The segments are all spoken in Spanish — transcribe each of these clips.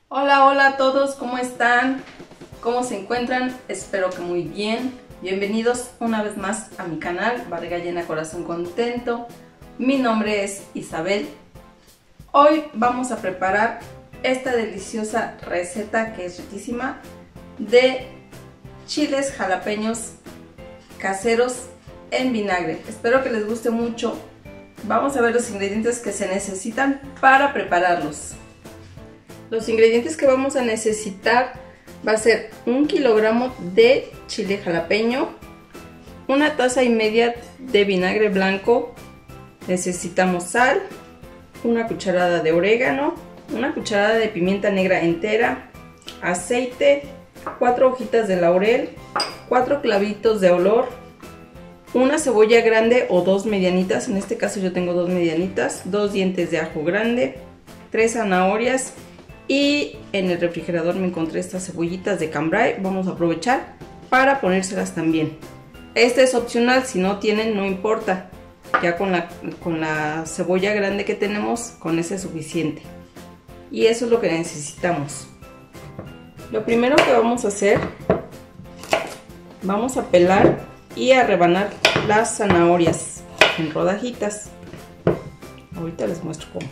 Hola, hola a todos, ¿cómo están? ¿Cómo se encuentran? Espero que muy bien. Bienvenidos una vez más a mi canal, Barriga Llena Corazón Contento. Mi nombre es Isabel. Hoy vamos a preparar esta deliciosa receta que es riquísima de chiles jalapeños caseros en vinagre. Espero que les guste mucho. Vamos a ver los ingredientes que se necesitan para prepararlos. Los ingredientes que vamos a necesitar va a ser 1 kilogramo de chile jalapeño, 1,5 tazas de vinagre blanco, necesitamos sal, 1 cucharada de orégano, 1 cucharada de pimienta negra entera, aceite, 4 hojitas de laurel, 4 clavitos de olor, 1 cebolla grande o 2 medianitas, en este caso yo tengo 2 medianitas, 2 dientes de ajo grande, 3 zanahorias. Y en el refrigerador me encontré estas cebollitas de cambray. Vamos a aprovechar para ponérselas también. Este es opcional, si no tienen no importa. Ya con la cebolla grande que tenemos, con ese es suficiente. Y eso es lo que necesitamos. Lo primero que vamos a hacer, vamos a pelar y a rebanar las zanahorias en rodajitas. Ahorita les muestro cómo.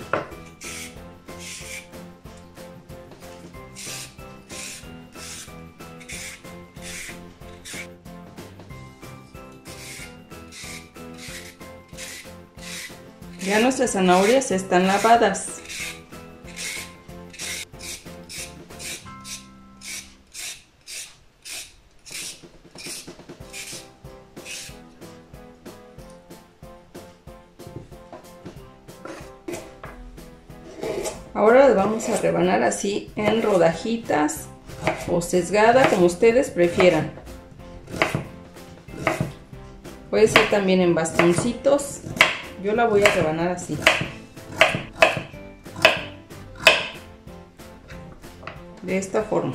Ya nuestras zanahorias están lavadas. Ahora las vamos a rebanar así en rodajitas o sesgada, como ustedes prefieran. Puede ser también en bastoncitos. Yo la voy a rebanar así. De esta forma.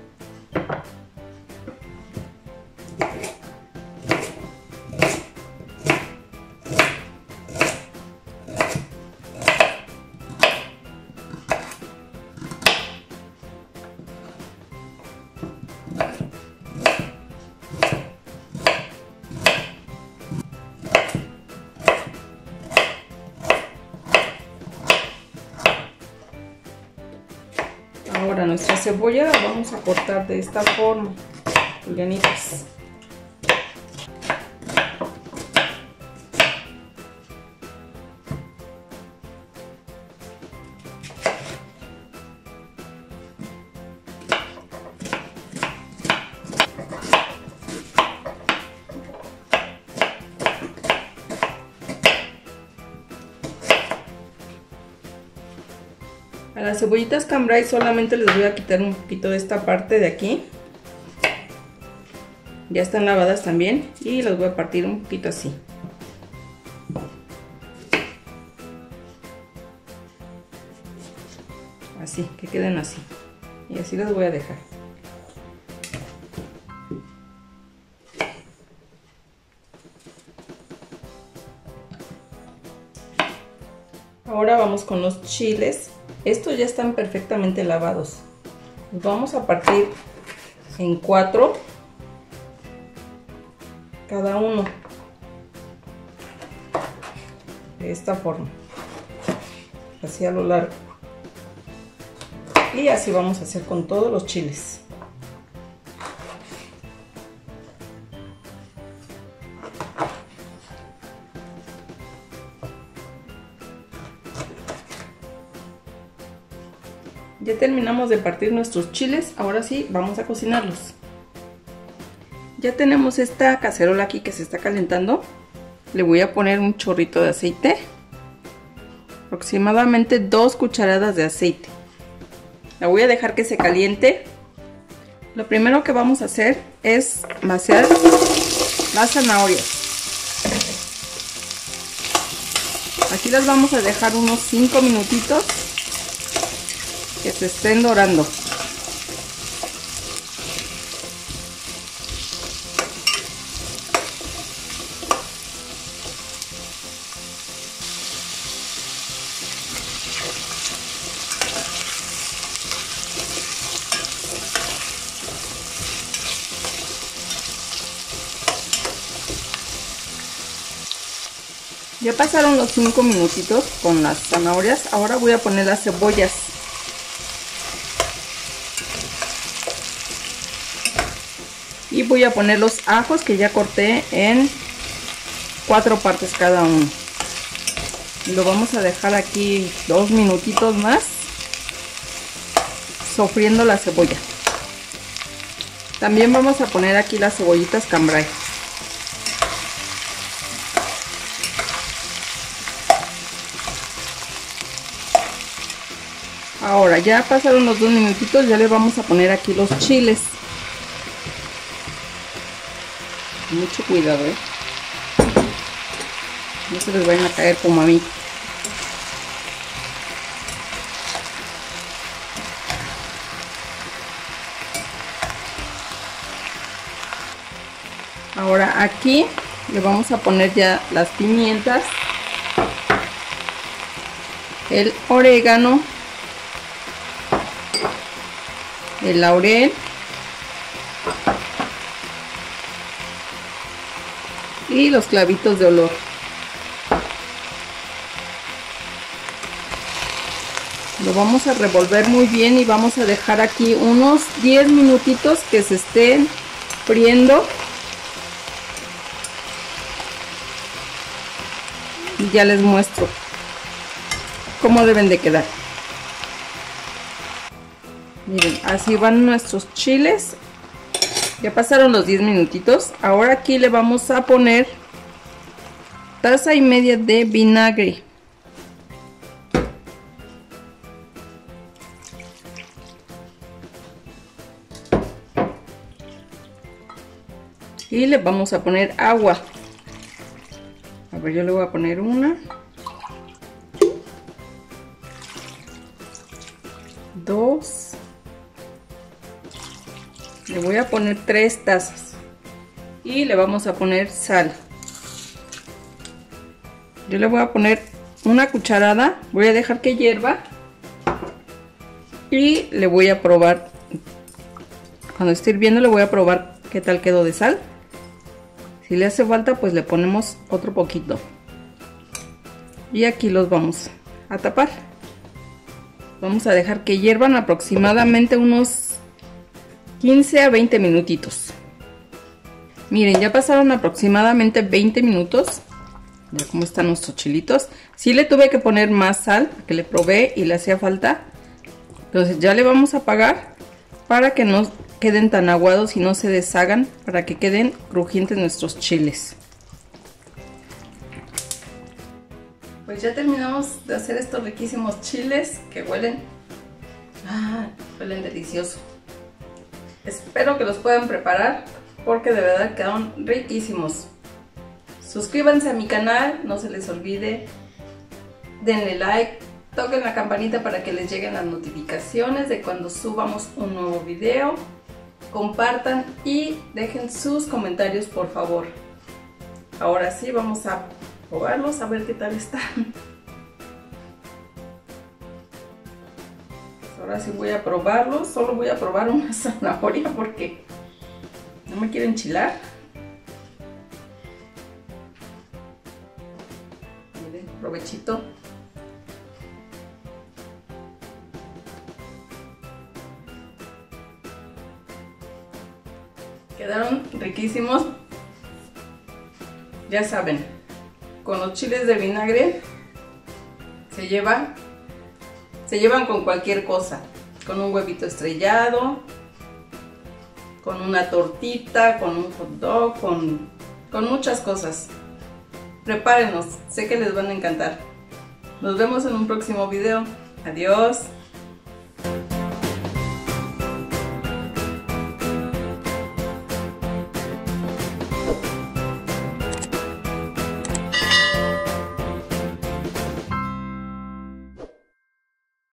Ahora nuestra cebolla la vamos a cortar de esta forma, julianitas. A las cebollitas cambray solamente les voy a quitar un poquito de esta parte de aquí. Ya están lavadas también y las voy a partir un poquito así. Así, que queden así. Y así las voy a dejar. Ahora vamos con los chiles. Estos ya están perfectamente lavados. Los vamos a partir en 4 cada uno. De esta forma. Así a lo largo. Y así vamos a hacer con todos los chiles. Ya terminamos de partir nuestros chiles, ahora sí vamos a cocinarlos. Ya tenemos esta cacerola aquí que se está calentando. Le voy a poner un chorrito de aceite, aproximadamente 2 cucharadas de aceite. La voy a dejar que se caliente. Lo primero que vamos a hacer es vaciar las zanahorias. Aquí las vamos a dejar unos 5 minutitos que se estén dorando. Ya pasaron los 5 minutitos con las zanahorias. Ahora voy a poner las cebollas. Y voy a poner los ajos que ya corté en 4 partes cada uno. Lo vamos a dejar aquí 2 minutitos más sofriendo la cebolla. También vamos a poner aquí las cebollitas cambray. Ahora ya pasaron los 2 minutitos, ya le vamos a poner aquí los chiles. Mucho cuidado, no se les vayan a caer como a mí. Ahora aquí le vamos a poner ya las pimientas, el orégano, el laurel y los clavitos de olor. Lo vamos a revolver muy bien y vamos a dejar aquí unos 10 minutitos que se estén friendo. Y ya les muestro cómo deben de quedar. Miren, así van nuestros chiles. Ya pasaron los 10 minutitos. Ahora aquí le vamos a poner 1,5 tazas de vinagre. Y le vamos a poner agua. A ver, yo le voy a poner 1, 2, le voy a poner 3 tazas y le vamos a poner sal. Yo le voy a poner 1 cucharada, voy a dejar que hierva y le voy a probar. Cuando esté hirviendo le voy a probar qué tal quedó de sal. Si le hace falta, pues le ponemos otro poquito. Y aquí los vamos a tapar. Vamos a dejar que hiervan aproximadamente unos 15 a 20 minutitos. Miren, ya pasaron aproximadamente 20 minutos. Ya cómo están nuestros chilitos. Sí le tuve que poner más sal, porque le probé y le hacía falta. Entonces ya le vamos a apagar para que no queden tan aguados y no se deshagan, para que queden crujientes nuestros chiles. Pues ya terminamos de hacer estos riquísimos chiles que huelen delicioso. Espero que los puedan preparar porque de verdad quedaron riquísimos. Suscríbanse a mi canal, no se les olvide, denle like, toquen la campanita para que les lleguen las notificaciones de cuando subamos un nuevo video. Compartan y dejen sus comentarios, por favor. Ahora sí, vamos a probarlos, a ver qué tal están. Ahora sí voy a probarlos. Solo voy a probar una zanahoria porque no me quiero enchilar. Miren, provechito. Quedaron riquísimos. Ya saben, con los chiles de vinagre se llevan con cualquier cosa. Con un huevito estrellado, con una tortita, con un hot dog, con muchas cosas. Prepárenlos, sé que les van a encantar. Nos vemos en un próximo video. Adiós.